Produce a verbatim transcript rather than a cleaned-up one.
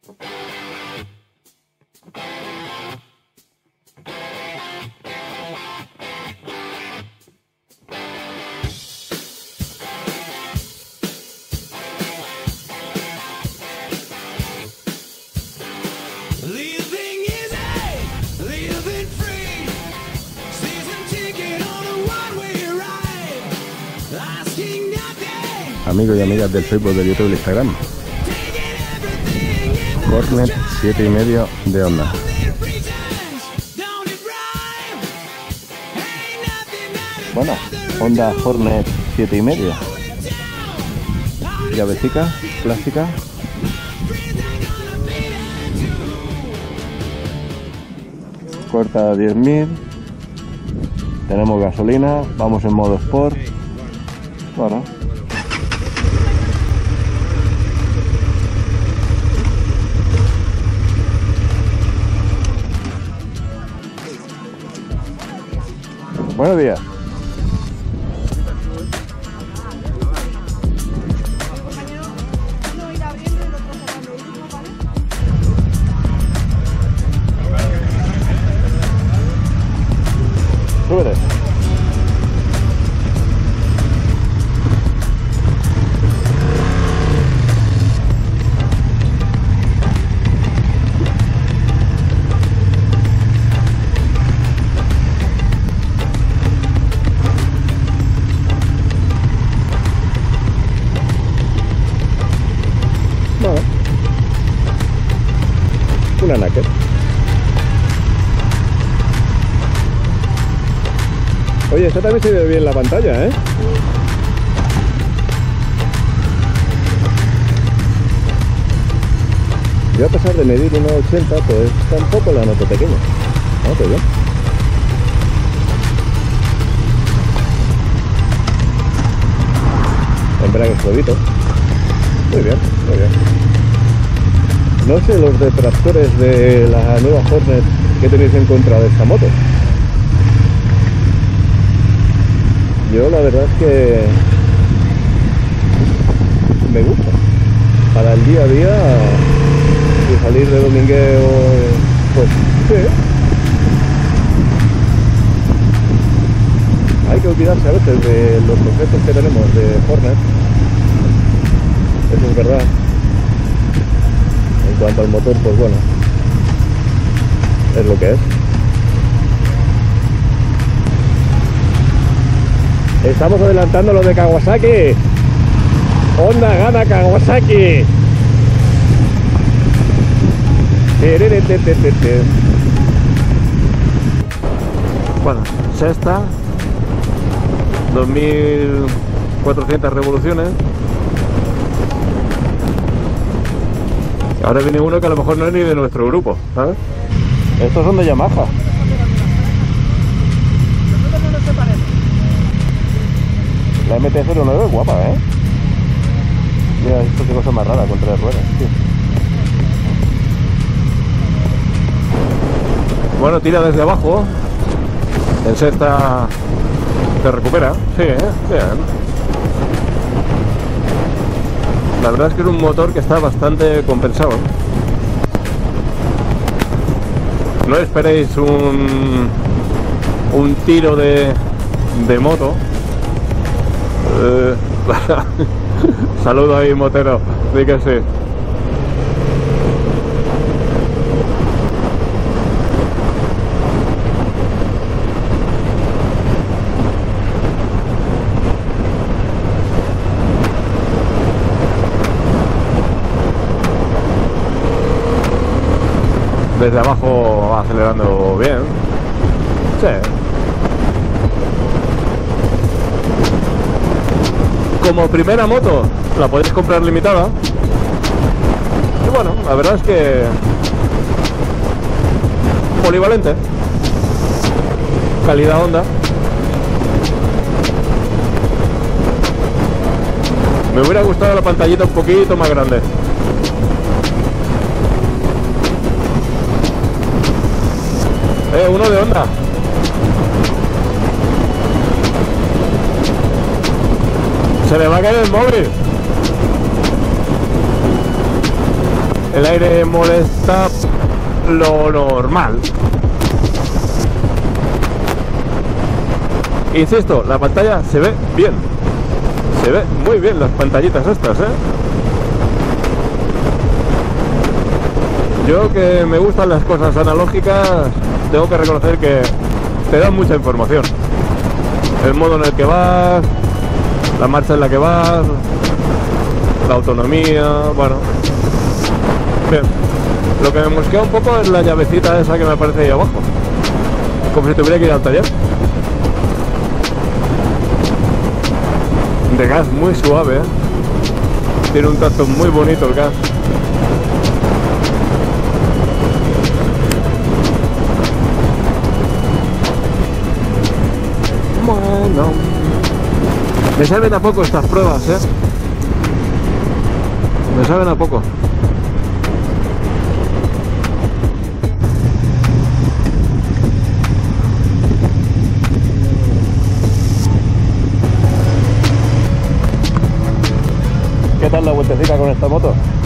Amigos y amigas del Facebook, del YouTube y del Instagram. Hornet siete y medio de Honda. Bueno, Honda Hornet siete y medio. Llavecica, plástica. Corta a diez mil. Tenemos gasolina, vamos en modo Sport. Bueno. Buenos días. Súbete. Una Naked. Oye, esta también se ve bien la pantalla, ¿eh? Yo a pesar de medir uno ochenta, pues tampoco la noto pequeña. No, qué bien. Embrague suavito. Muy bien, muy bien. No sé los detractores de la nueva Hornet que tenéis en contra de esta moto. Yo la verdad es que me gusta. Para el día a día, y salir de domingueo, pues sí. Hay que olvidarse a veces de los conceptos que tenemos de Hornet. Eso es verdad. En cuanto al motor, pues bueno, es lo que es. Estamos adelantando lo de Kawasaki. Honda gana Kawasaki. Bueno, sexta, dos mil cuatrocientas revoluciones. Ahora viene uno que a lo mejor no es ni de nuestro grupo, ¿sabes? Estos son de Yamaha. La M T cero nueve es guapa, ¿eh? Mira, esto qué cosa más rara con tres ruedas, tío. Bueno, tira desde abajo. En sexta se recupera. Sí, ¿eh? Bien. La verdad es que es un motor que está bastante compensado. No esperéis un, un tiro de, de moto. Eh, saludo ahí, motero. Di que sí. Desde abajo va acelerando bien. Sí. Como primera moto la podéis comprar limitada. Y bueno, la verdad es que polivalente. Calidad Honda. Me hubiera gustado la pantallita un poquito más grande. Eh, uno de Honda. Se le va a caer el móvil. el aire molesta lo normal. Insisto, la pantalla se ve bien. Se ve muy bien las pantallitas estas, ¿eh? Yo, que me gustan las cosas analógicas, tengo que reconocer que te dan mucha información. El modo en el que vas, la marcha en la que vas, la autonomía, bueno. Bien. Lo que me mosquea un poco es la llavecita esa que me aparece ahí abajo, como si tuviera que ir al taller. De gas muy suave, ¿eh? Tiene un tacto muy bonito el gas. Bueno, me saben a poco estas pruebas, ¿eh? Me saben a poco. ¿Qué tal la vueltecita con esta moto?